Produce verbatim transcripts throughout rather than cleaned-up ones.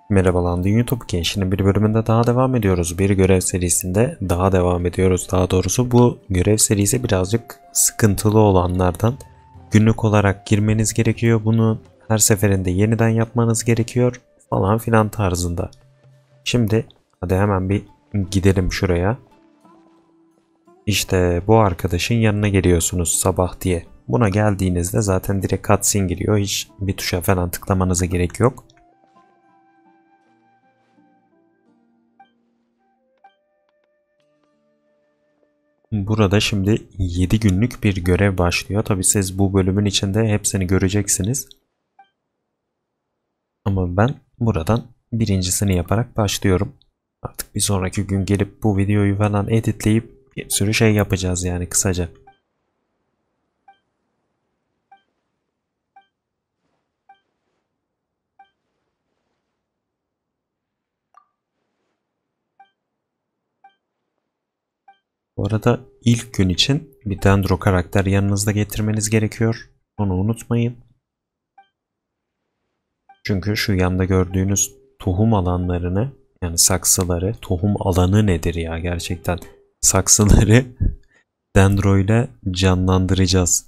Merhaba Landı YouTube Gençliğinin bir bölümünde daha devam ediyoruz. Bir görev serisinde daha devam ediyoruz. Daha doğrusu bu görev serisi birazcık sıkıntılı olanlardan. Günlük olarak girmeniz gerekiyor. Bunu her seferinde yeniden yapmanız gerekiyor falan filan tarzında. Şimdi hadi hemen bir gidelim şuraya. İşte bu arkadaşın yanına geliyorsunuz sabah diye. Buna geldiğinizde zaten direkt cutscene giriyor. Hiç bir tuşa falan tıklamanıza gerek yok. Burada şimdi yedi günlük bir görev başlıyor. Tabi siz bu bölümün içinde hepsini göreceksiniz. Ama ben buradan birincisini yaparak başlıyorum. Artık bir sonraki gün gelip bu videoyu falan editleyip bir sürü şey yapacağız yani kısaca. Bu arada ilk gün için bir Dendro karakter yanınızda getirmeniz gerekiyor. Onu unutmayın. Çünkü şu yanda gördüğünüz tohum alanlarını, yani saksıları, tohum alanı nedir ya gerçekten, saksıları Dendro ile canlandıracağız.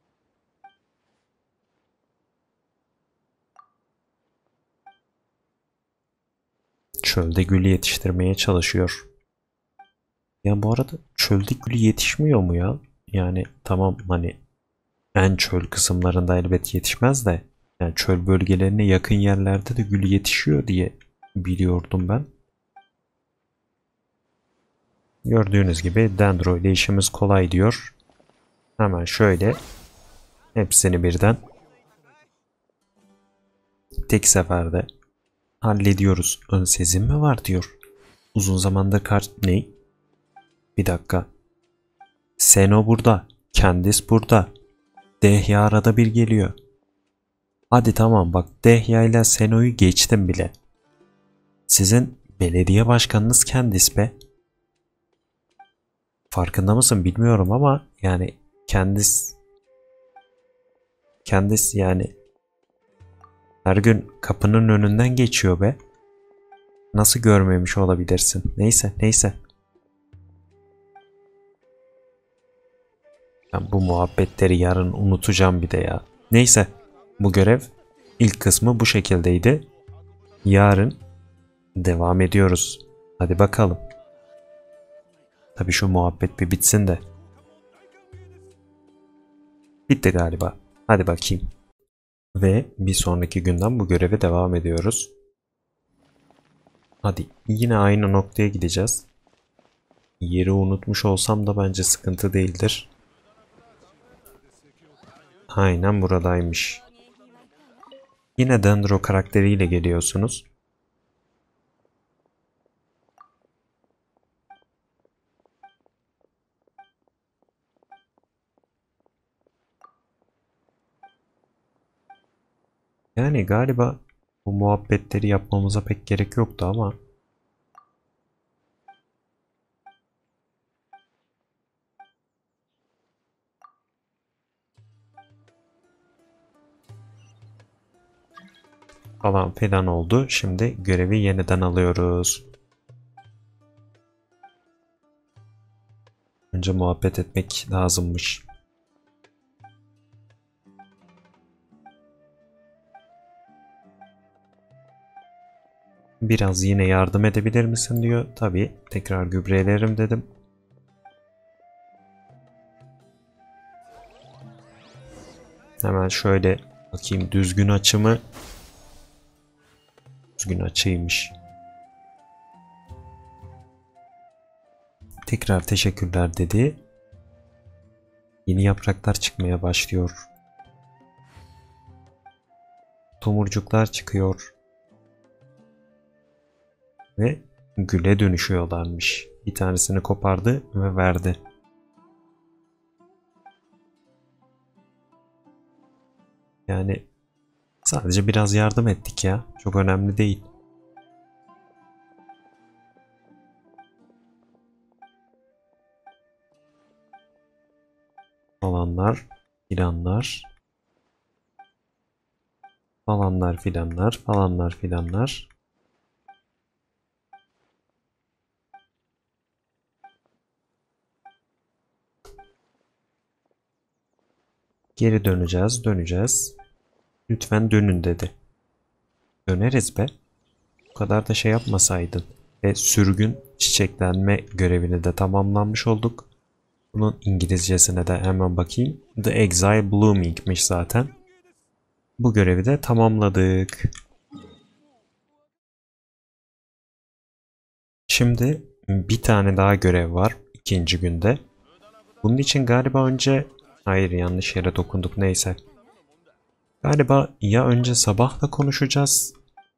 Çölde gül yetiştirmeye çalışıyor. Ya bu arada çölde gül yetişmiyor mu ya? Yani tamam, hani en çöl kısımlarında elbet yetişmez de yani çöl bölgelerine yakın yerlerde de gül yetişiyor diye biliyordum ben. Gördüğünüz gibi Dendro ile işimiz kolay diyor. Hemen şöyle hepsini birden tek seferde hallediyoruz. Ön sezim mi var diyor. Uzun zamandır kart ne? Bir dakika. Seno burada. Candice burada. Dehya arada bir geliyor. Hadi tamam bak, Dehya ile Seno'yu geçtim bile. Sizin belediye başkanınız Candice be. Farkında mısın bilmiyorum ama yani Candice Candice yani her gün kapının önünden geçiyor be. Nasıl görmemiş olabilirsin? Neyse neyse. Ben bu muhabbetleri yarın unutacağım bir de ya. Neyse, bu görev ilk kısmı bu şekildeydi. Yarın devam ediyoruz. Hadi bakalım. Tabii şu muhabbet bir bitsin de. Bitti galiba. Hadi bakayım. Ve bir sonraki günden bu göreve devam ediyoruz. Hadi yine aynı noktaya gideceğiz. Yeri unutmuş olsam da bence sıkıntı değildir. Aynen buradaymış. Yine Dendro karakteriyle geliyorsunuz. Yani galiba bu muhabbetleri yapmamıza pek gerek yoktu ama falan filan oldu. Şimdi görevi yeniden alıyoruz. Önce muhabbet etmek lazımmış. Biraz yine yardım edebilir misin diyor. Tabii tekrar gübrelerim dedim. Hemen şöyle bakayım, düzgün açı mı? Düzgün açıymış. Tekrar teşekkürler dedi. Yeni yapraklar çıkmaya başlıyor. Tomurcuklar çıkıyor. Ve güle dönüşüyorlarmış. Bir tanesini kopardı ve verdi. Yani sadece biraz yardım ettik ya. Çok önemli değil. Falanlar, filanlar. Falanlar filanlar, falanlar filanlar. Geri döneceğiz, döneceğiz. Lütfen dönün dedi. Döneriz be. Bu kadar da şey yapmasaydın. Ve sürgün çiçeklenme görevini de tamamlanmış olduk. Bunun İngilizcesine de hemen bakayım. The Exile Blooming'miş zaten. Bu görevi de tamamladık. Şimdi bir tane daha görev var ikinci günde. Bunun için galiba önce... Hayır, yanlış yere dokunduk, neyse. Galiba ya önce sabahla konuşacağız.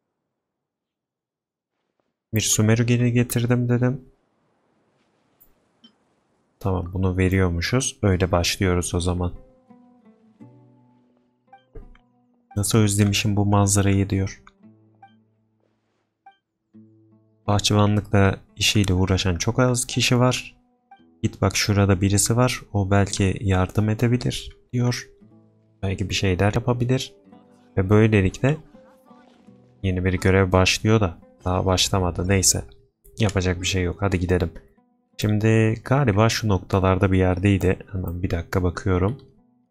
Bir Sumeru geri getirdim dedim. Tamam, bunu veriyormuşuz. Öyle başlıyoruz o zaman. Nasıl özlemişim bu manzarayı diyor. Bahçıvanlıkla işiyle uğraşan çok az kişi var. Git bak, şurada birisi var. O belki yardım edebilir diyor. Belki bir şeyler yapabilir. Ve böylelikle yeni bir görev başlıyor da daha başlamadı. Neyse. Yapacak bir şey yok. Hadi gidelim. Şimdi galiba şu noktalarda bir yerdeydi. Hemen bir dakika bakıyorum.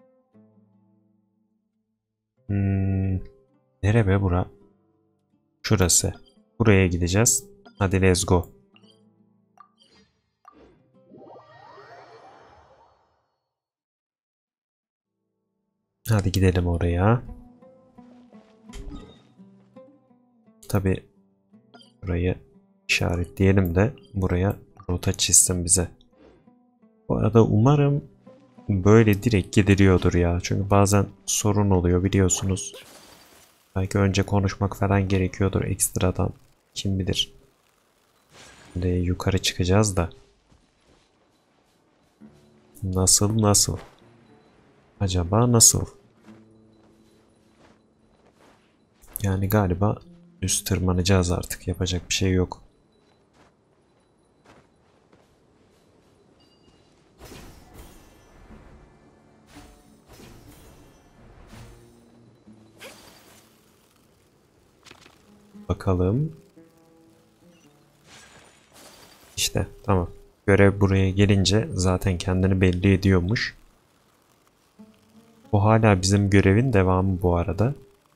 Hmm, nere be bura? Şurası. Buraya gideceğiz. Hadi let's go. Hadi gidelim oraya. Tabi burayı işaretleyelim de buraya rota çizsin bize. Bu arada umarım böyle direkt gidiliyordur ya. Çünkü bazen sorun oluyor biliyorsunuz. Belki önce konuşmak falan gerekiyordur ekstradan. Kim bilir. Şimdi yukarı çıkacağız da. Nasıl nasıl? Acaba nasıl? Yani galiba üst tırmanacağız artık. Yapacak bir şey yok. Bakalım. İşte tamam. Görev buraya gelince zaten kendini belli ediyormuş. Bu hala bizim görevin devamı bu arada.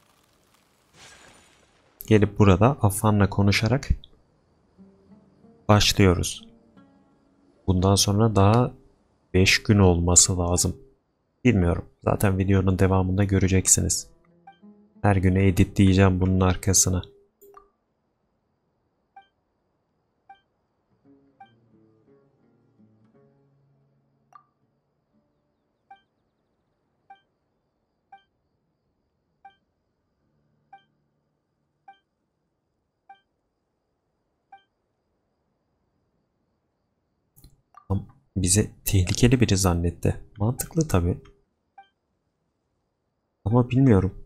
Gelip burada Afan'la konuşarak başlıyoruz. Bundan sonra daha beş gün olması lazım. Bilmiyorum. Zaten videonun devamında göreceksiniz. Her güne editleyeceğim bunun arkasına. Bizi tehlikeli biri zannetti. Mantıklı tabii. Ama bilmiyorum.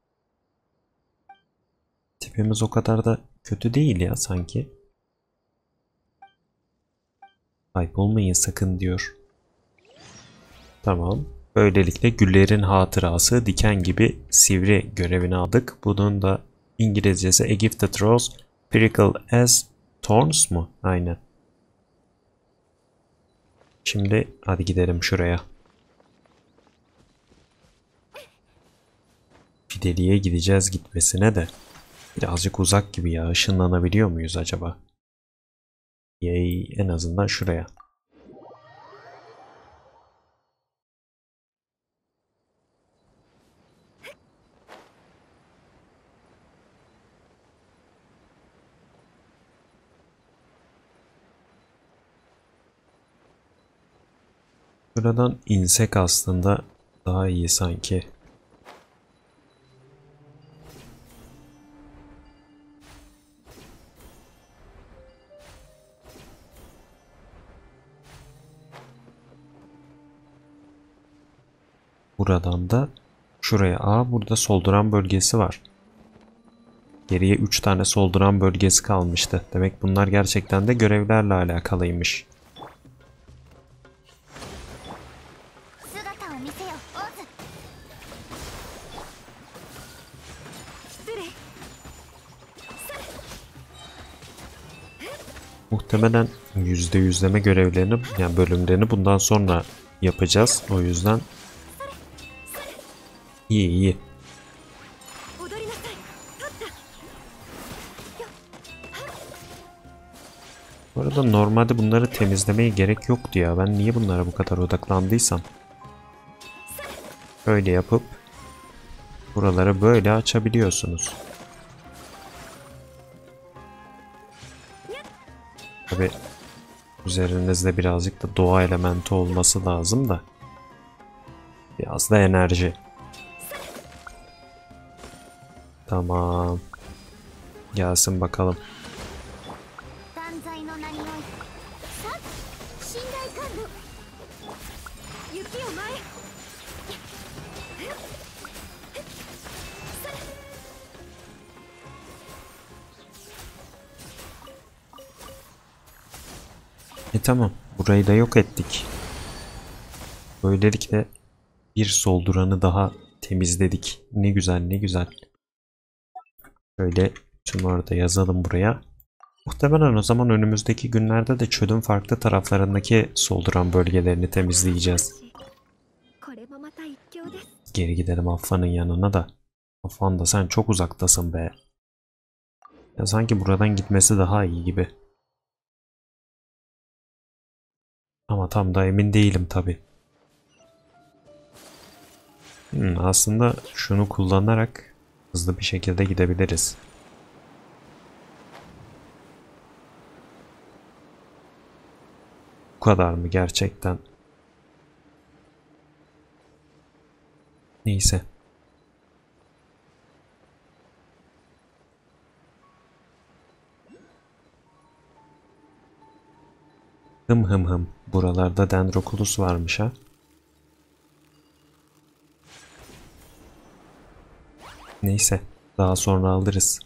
Tipimiz o kadar da kötü değil ya sanki. Kaybolmayın sakın diyor. Tamam. Böylelikle güllerin hatırası diken gibi sivri görevini aldık. Bunun da İngilizcesi A Gifted Rose Prickle as Thorns mu? Aynen. Şimdi hadi gidelim şuraya. Fideliğe gideceğiz gitmesine de. Birazcık uzak gibi ya. Işınlanabiliyor muyuz acaba? Yay, en azından şuraya. Buradan insek aslında daha iyi sanki. Buradan da şuraya. Aa, burada solduran bölgesi var. Geriye üç tane solduran bölgesi kalmıştı. Demek bunlar gerçekten de görevlerle alakalıymış. Muhtemelen yüzde yüzleme görevlerini, yani bölümlerini bundan sonra yapacağız. O yüzden İyi iyi. Bu arada normalde bunları temizlemeye gerek yoktu ya. Ben niye bunlara bu kadar odaklandıysam. Böyle yapıp buraları böyle açabiliyorsunuz. Tabi üzerinizde birazcık da doğa elementi olması lazım da. Biraz da enerji. Tamam. Gelsin bakalım. E tamam. Burayı da yok ettik. Böylelikle bir solduranı daha temizledik. Ne güzel ne güzel. Şöyle şunları da yazalım buraya. Muhtemelen o zaman önümüzdeki günlerde de çölün farklı taraflarındaki solduran bölgelerini temizleyeceğiz. Geri gidelim Affan'ın yanına da. Affan da sen çok uzaktasın be. Ya sanki buradan gitmesi daha iyi gibi. Ama tam da emin değilim tabi. Hmm, aslında şunu kullanarak hızlı bir şekilde gidebiliriz. Bu kadar mı gerçekten? Neyse. Hım hım hım. Buralarda Dendroculus varmış ha. Neyse. Daha sonra alırız.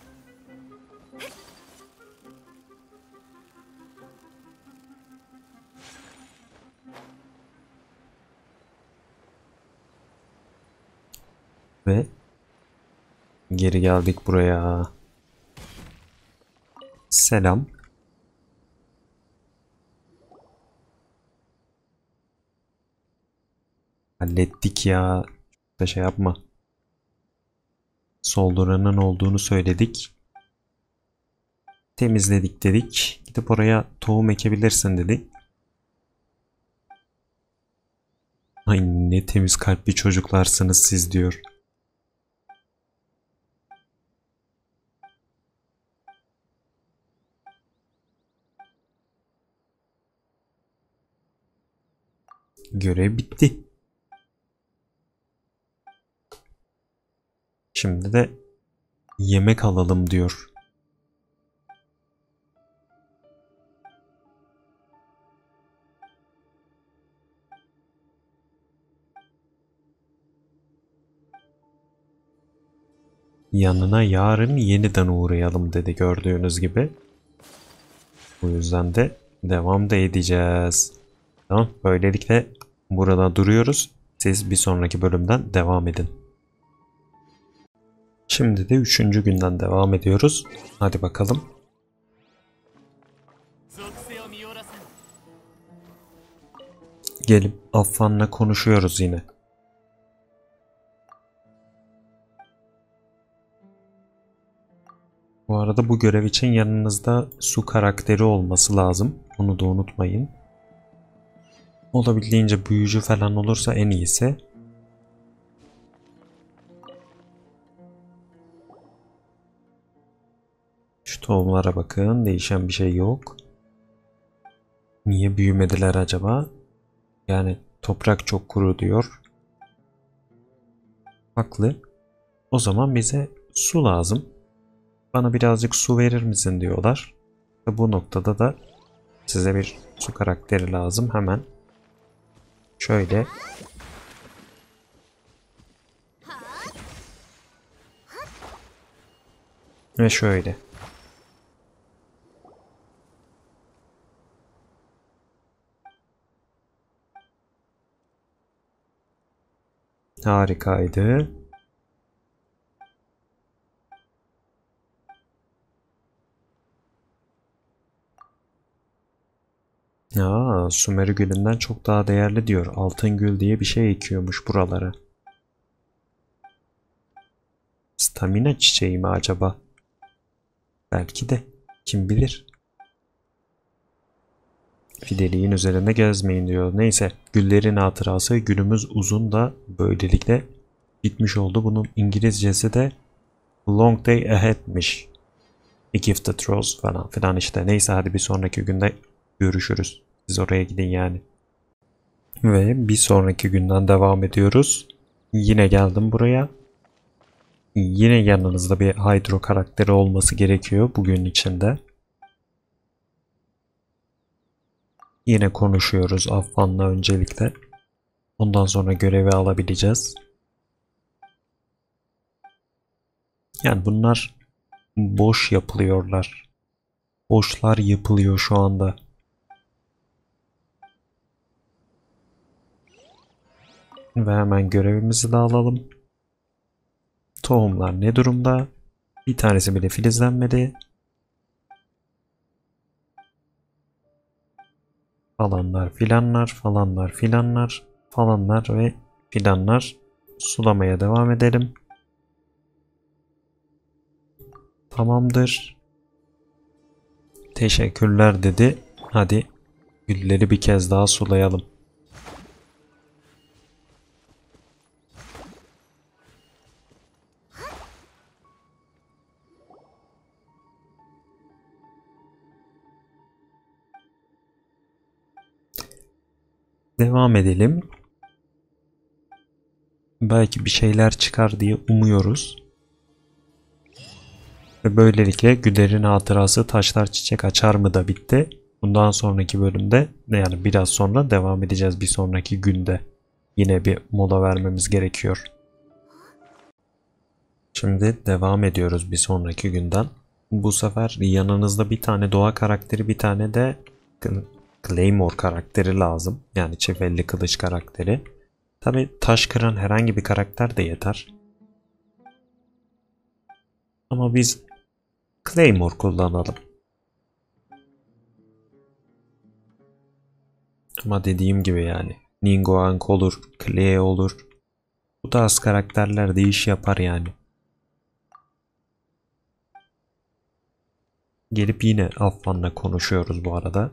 Ve geri geldik buraya. Selam. Hallettik ya. Çok da şey yapma. Solduranın olduğunu söyledik. Temizledik dedik. Gidip oraya tohum ekebilirsin dedi. Ay ne temiz kalpli çocuklarsınız siz diyor. Görev bitti. Şimdi de yemek alalım diyor. Yanına yarın yeniden uğrayalım dedi gördüğünüz gibi. Bu yüzden de devam da edeceğiz. Tamam, böylelikle burada duruyoruz. Siz bir sonraki bölümden devam edin. Şimdi de üçüncü günden devam ediyoruz. Hadi bakalım. Gelip Affan'la konuşuyoruz yine. Bu arada bu görev için yanınızda su karakteri olması lazım. Onu da unutmayın. Olabildiğince büyücü falan olursa en iyisi. Şu tohumlara bakın. Değişen bir şey yok. Niye büyümediler acaba? Yani toprak çok kuru diyor. Haklı. O zaman bize su lazım. Bana birazcık su verir misin diyorlar. Ve bu noktada da size bir su karakteri lazım. Hemen şöyle ve şöyle. Harikaydı. Aa, Sümer gülünden çok daha değerli diyor. Altın gül diye bir şey ekiyormuş buralara. stamina çiçeği mi acaba? Belki de. Kim bilir. Fideliğin üzerinde gezmeyin diyor. Neyse. Güllerin hatırası, günümüz uzun da böylelikle bitmiş oldu. Bunun İngilizcesi de Long Day Ahead'miş. A Gifted Rose falan filan işte. Neyse hadi bir sonraki günde görüşürüz. Siz oraya gidin yani. Ve bir sonraki günden devam ediyoruz. Yine geldim buraya. Yine yanınızda bir Hydro karakteri olması gerekiyor bugün içinde. Yine konuşuyoruz Affan'la öncelikle. Ondan sonra görevi alabileceğiz. Yani bunlar boş yapılıyorlar. Boşlar yapılıyor şu anda. Ve hemen görevimizi de alalım. Tohumlar ne durumda? Bir tanesi bile filizlenmedi. Falanlar filanlar, falanlar filanlar, falanlar ve filanlar. Sulamaya devam edelim. Tamamdır. Teşekkürler dedi. Hadi gülleri bir kez daha sulayalım. Devam edelim. Belki bir şeyler çıkar diye umuyoruz. Ve böylelikle Güder'in hatırası Taşlar Çiçek Açar mı da bitti. Bundan sonraki bölümde yani biraz sonra devam edeceğiz bir sonraki günde. Yine bir mola vermemiz gerekiyor. Şimdi devam ediyoruz bir sonraki günden. Bu sefer yanınızda bir tane doğa karakteri, bir tane de Claymore karakteri lazım. Yani çift elli kılıç karakteri. Tabi taş kıran herhangi bir karakter de yeter. Ama biz Claymore kullanalım. Ama dediğim gibi yani Ningguang olur, Clay olur. Bu tarz karakterler de iş yapar yani. Gelip yine Affan'la konuşuyoruz bu arada.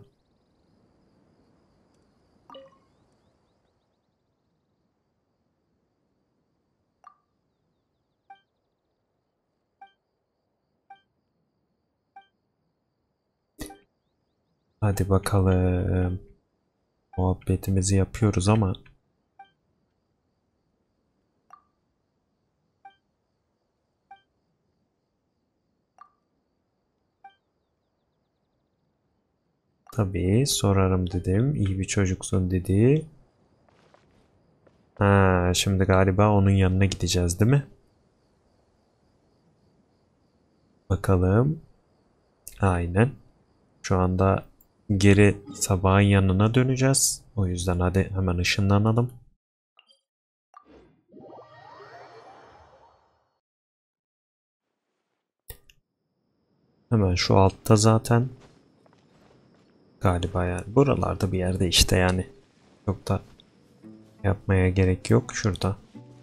Hadi bakalım. Muhabbetimizi yapıyoruz ama tabii sorarım dedim. İyi bir çocuksun dedi. Ha, şimdi galiba onun yanına gideceğiz değil mi? Bakalım. Aynen. Şu anda geri sabahın yanına döneceğiz. O yüzden hadi hemen ışınlanalım. Hemen şu altta zaten. Galiba yani. Buralarda bir yerde işte yani. Çok da yapmaya gerek yok şurada.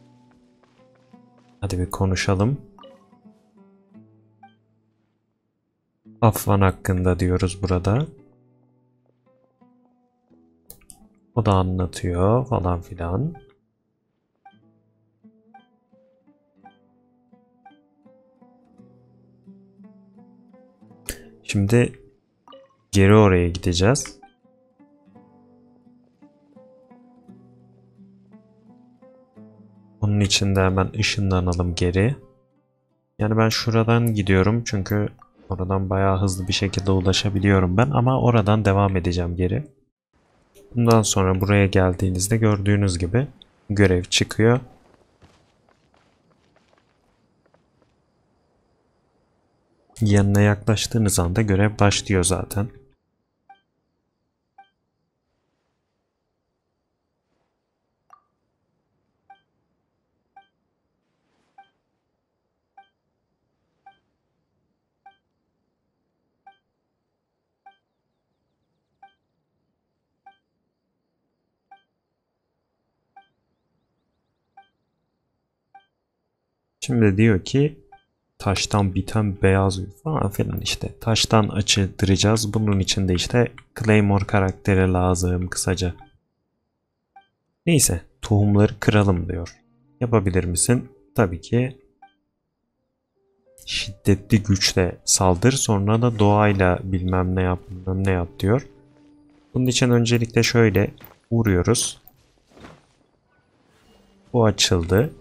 Hadi bir konuşalım. Affan hakkında diyoruz burada. O da anlatıyor falan filan. Şimdi geri oraya gideceğiz. Onun için de hemen ışınlanalım geri. Yani ben şuradan gidiyorum çünkü oradan bayağı hızlı bir şekilde ulaşabiliyorum ben ama oradan devam edeceğim geri. Bundan sonra buraya geldiğinizde gördüğünüz gibi görev çıkıyor. Yanına yaklaştığınız anda görev başlıyor zaten. Şimdi diyor ki taştan biten beyaz yüz falan filan işte. Taştan açtıracağız. Bunun için de işte Claymore karakteri lazım kısaca. Neyse, tohumları kıralım diyor. Yapabilir misin? Tabii ki. Şiddetli güçle saldır, sonra da doğayla bilmem ne yap bilmem ne yap diyor. Bunun için öncelikle şöyle vuruyoruz. Bu açıldı.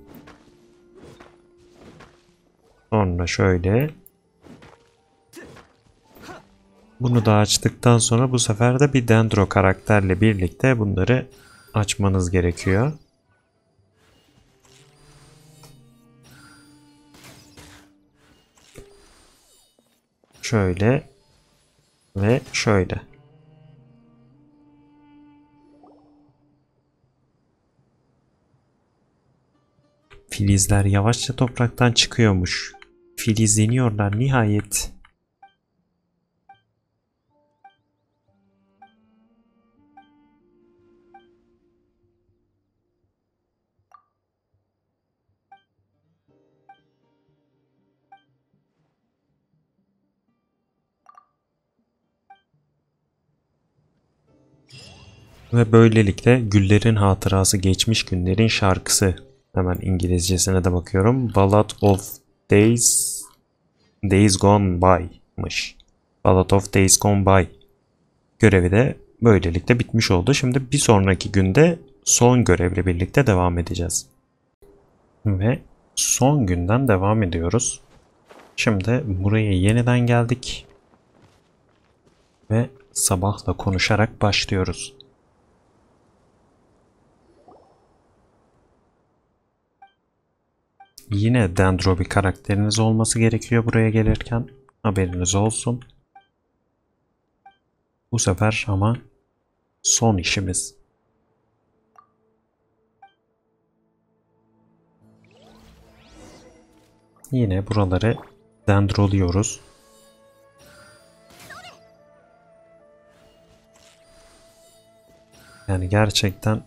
Sonra şöyle. Bunu da açtıktan sonra bu sefer de bir Dendro karakterle birlikte bunları açmanız gerekiyor. Şöyle ve şöyle. Filizler yavaşça topraktan çıkıyormuş. Filizleniyorlar nihayet. Ve böylelikle Güllerin Hatırası Geçmiş Günlerin Şarkısı. Hemen İngilizcesine de bakıyorum. Ballad of Days Days Gone By'mış. Ballad of Days Gone By görevi de böylelikle bitmiş oldu. Şimdi bir sonraki günde son görevle birlikte devam edeceğiz. Ve son günden devam ediyoruz. Şimdi buraya yeniden geldik. Ve sabahla konuşarak başlıyoruz. Yine Dendro bir karakteriniz olması gerekiyor buraya gelirken. Haberiniz olsun. Bu sefer ama son işimiz. Yine buraları dendroluyoruz. Yani gerçekten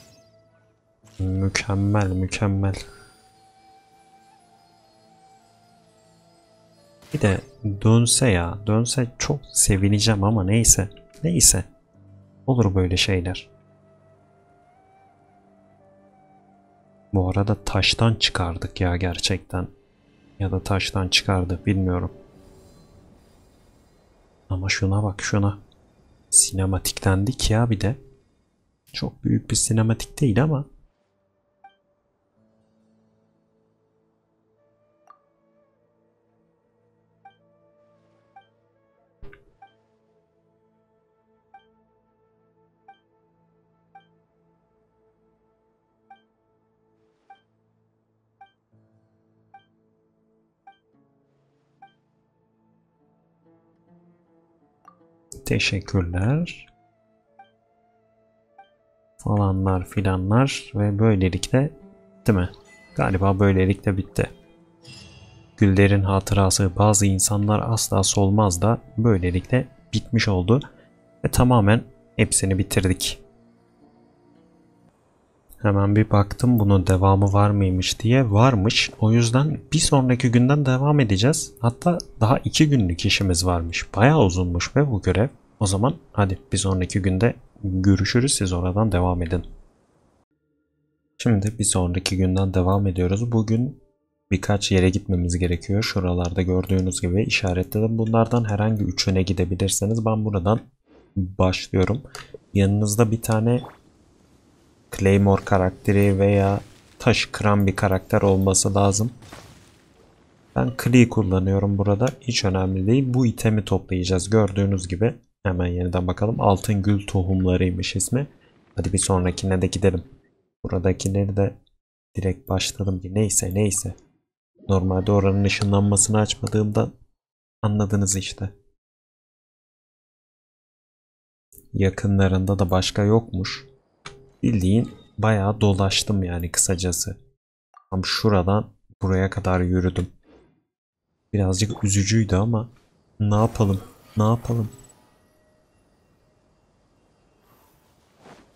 mükemmel mükemmel. Bir de dönse ya, dönse çok sevineceğim ama neyse. Neyse. Olur böyle şeyler. Bu arada taştan çıkardık ya gerçekten. Ya da taştan çıkardı bilmiyorum. Ama şuna bak şuna. Sinematiktendik ya bir de. Çok büyük bir sinematik değil ama. Teşekkürler. Falanlar filanlar ve böylelikle değil mi? Galiba böylelikle bitti. Güllerin hatırası bazı insanlar asla solmaz da böylelikle bitmiş oldu. Ve tamamen hepsini bitirdik. Hemen bir baktım bunun devamı var mıymış diye. Varmış. O yüzden bir sonraki günden devam edeceğiz. Hatta daha iki günlük işimiz varmış. Bayağı uzunmuş be bu görev. O zaman hadi bir sonraki günde görüşürüz. Siz oradan devam edin. Şimdi bir sonraki günden devam ediyoruz. Bugün birkaç yere gitmemiz gerekiyor. Şuralarda gördüğünüz gibi işaretledim. Bunlardan herhangi üçüne gidebilirseniz ben buradan başlıyorum. Yanınızda bir tane Claymore karakteri veya taş kıran bir karakter olması lazım. Ben Klee kullanıyorum burada. Hiç önemli değil. Bu itemi toplayacağız. Gördüğünüz gibi. Hemen yeniden bakalım. Altın gül tohumlarıymış ismi. Hadi bir sonrakine de gidelim. Buradakileri de direkt başladım ki. Neyse neyse. Normalde oranın ışınlanmasını açmadığımda anladınız işte. Yakınlarında da başka yokmuş. Bildiğin bayağı dolaştım yani kısacası. Tam şuradan buraya kadar yürüdüm. Birazcık üzücüydü ama ne yapalım? Ne yapalım?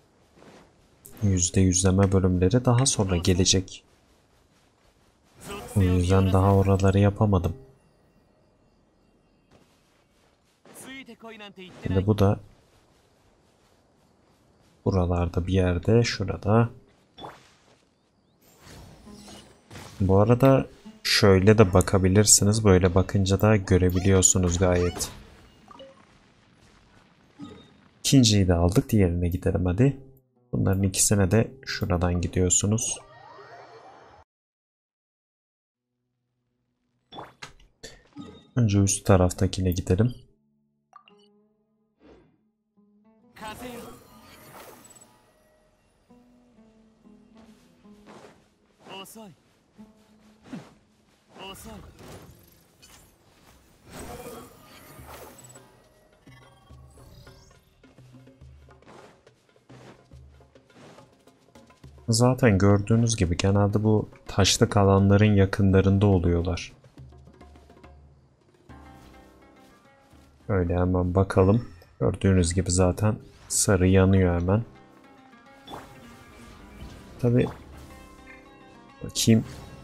Yüzde yüzleme bölümleri daha sonra gelecek. O yüzden daha oraları yapamadım. Şimdi bu da buralarda bir yerde, şurada. Bu arada şöyle de bakabilirsiniz. Böyle bakınca da görebiliyorsunuz gayet. İkinciyi de aldık. Diğerine gidelim hadi. Bunların ikisine de şuradan gidiyorsunuz. Önce üst taraftakine gidelim. Zaten gördüğünüz gibi genelde bu taşlık alanların yakınlarında oluyorlar. Öyle hemen bakalım. Gördüğünüz gibi zaten sarı yanıyor hemen. Tabi bakayım.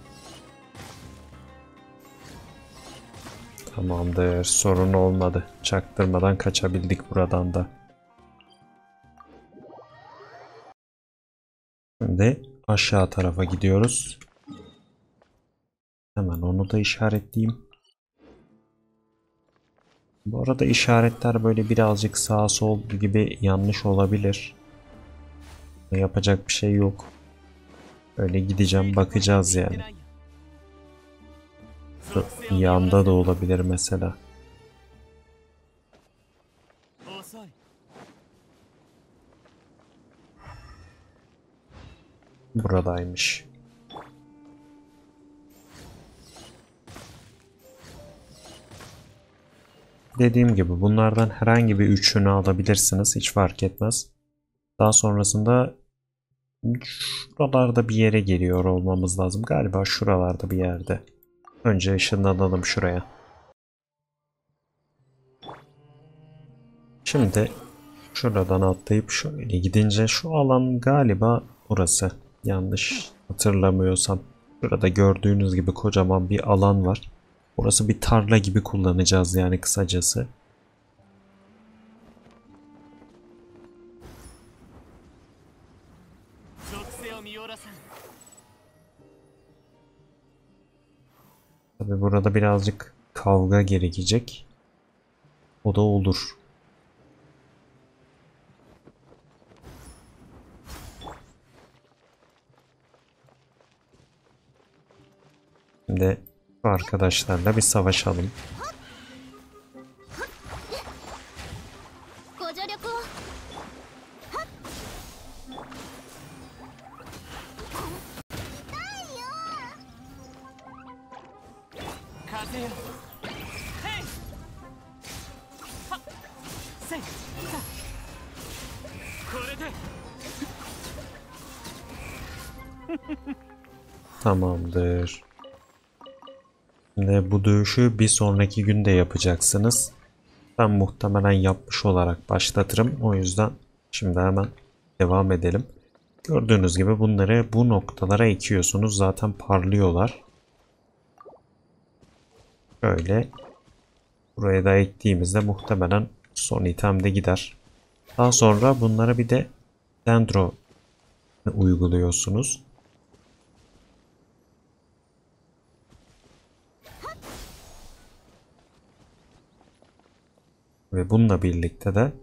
Tamamdır. Sorun olmadı. Çaktırmadan kaçabildik buradan da. Şimdi aşağı tarafa gidiyoruz. Hemen onu da işaretleyeyim. Bu arada işaretler böyle birazcık sağ sol gibi yanlış olabilir. Yapacak bir şey yok. Öyle gideceğim, bakacağız yani. Yanda da olabilir mesela. Buradaymış. Dediğim gibi bunlardan herhangi bir üçünü alabilirsiniz. Hiç fark etmez. Daha sonrasında şuralarda bir yere geliyor olmamız lazım. Galiba şuralarda bir yerde. Önce ışınlanalım şuraya. Şimdi şuradan atlayıp şöyle gidince şu alan galiba burası. Yanlış hatırlamıyorsam. Burada gördüğünüz gibi kocaman bir alan var. Burası bir tarla gibi kullanacağız yani kısacası. Tabi burada birazcık kavga gerekecek. O da olur. Şimdi bu arkadaşlarla bir savaşalım. Tamamdır. Şimdi bu dövüşü bir sonraki günde yapacaksınız. Ben muhtemelen yapmış olarak başlatırım. O yüzden şimdi hemen devam edelim. Gördüğünüz gibi bunları bu noktalara ekiyorsunuz. Zaten parlıyorlar. Böyle buraya da ektiğimizde muhtemelen son item de gider. Daha sonra bunlara bir de dendro uyguluyorsunuz. Ve bununla birlikte de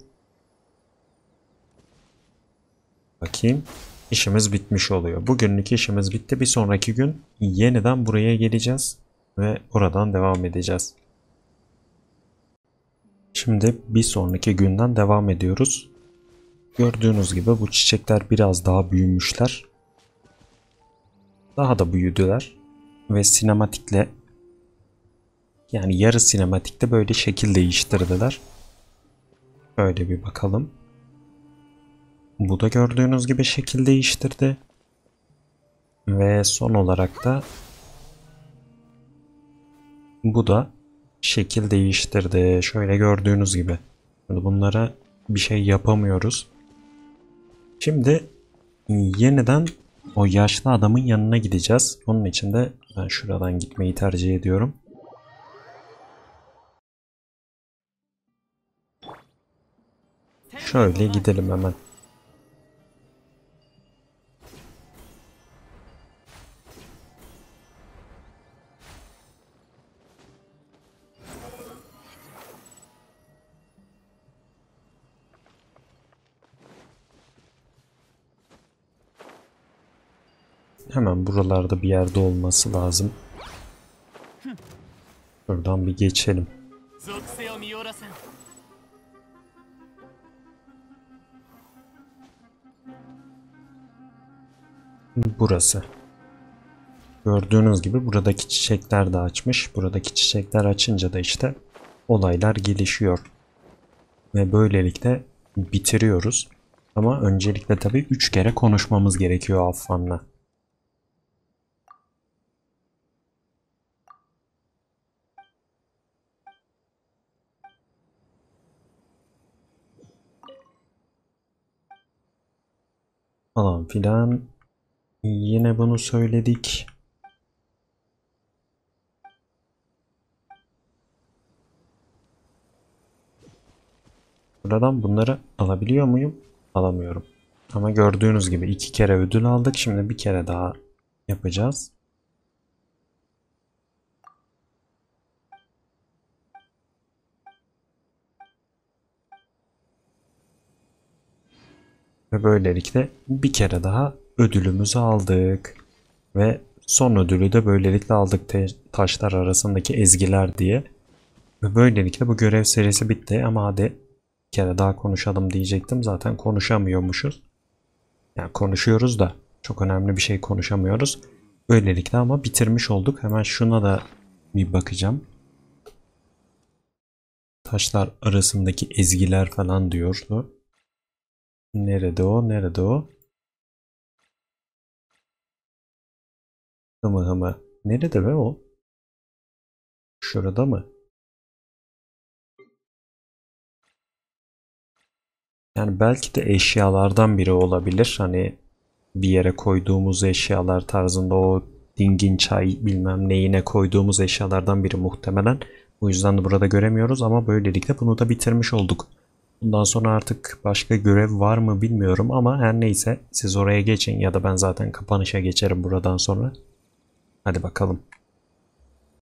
bakayım işimiz bitmiş oluyor. Bugünlük işimiz bitti. Bir sonraki gün yeniden buraya geleceğiz ve oradan devam edeceğiz. Şimdi bir sonraki günden devam ediyoruz. Gördüğünüz gibi bu çiçekler biraz daha büyümüşler. Daha da büyüdüler ve sinematikle, yani yarı sinematikte böyle şekil değiştirdiler. Böyle bir bakalım. Bu da gördüğünüz gibi şekil değiştirdi. Ve son olarak da bu da şekil değiştirdi. Şöyle gördüğünüz gibi. Şimdi bunlara bir şey yapamıyoruz. Şimdi yeniden o yaşlı adamın yanına gideceğiz. Onun için de Ben şuradan gitmeyi tercih ediyorum. Şöyle gidelim hemen. Hemen buralarda bir yerde olması lazım. Buradan bir geçelim. Burası. Gördüğünüz gibi buradaki çiçekler de açmış. Buradaki çiçekler açınca da işte olaylar gelişiyor. Ve böylelikle bitiriyoruz. Ama öncelikle tabii üç kere konuşmamız gerekiyor Affan'la. Falan filan. Yine bunu söyledik. Buradan bunları alabiliyor muyum? Alamıyorum. Ama gördüğünüz gibi iki kere ödül aldık. Şimdi bir kere daha yapacağız. Ve böylelikle bir kere daha ödülümüzü aldık. Ve son ödülü de böylelikle aldık, taşlar arasındaki ezgiler diye. Ve böylelikle bu görev serisi bitti ama hadi bir kere daha konuşalım diyecektim. Zaten konuşamıyormuşuz. Yani konuşuyoruz da çok önemli bir şey konuşamıyoruz. Böylelikle ama bitirmiş olduk. Hemen şuna da bir bakacağım. Taşlar arasındaki ezgiler falan diyordu. Nerede o? Nerede o? Hımı hımı. Nerede be o? Şurada mı? Yani belki de eşyalardan biri olabilir. Hani bir yere koyduğumuz eşyalar tarzında, o dingin çay bilmem neyine koyduğumuz eşyalardan biri muhtemelen. O yüzden de burada göremiyoruz ama böylelikle bunu da bitirmiş olduk. Bundan sonra artık başka görev var mı bilmiyorum ama her neyse siz oraya geçin ya da ben zaten kapanışa geçerim buradan sonra. Hadi bakalım.